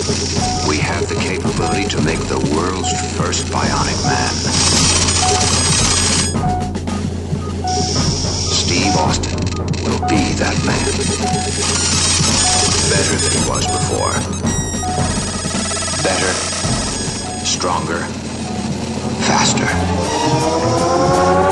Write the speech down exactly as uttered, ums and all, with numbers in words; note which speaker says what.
Speaker 1: We have the capability to make the world's first bionic man. Steve Austin will be that man. Better than he was before. Better, stronger, faster.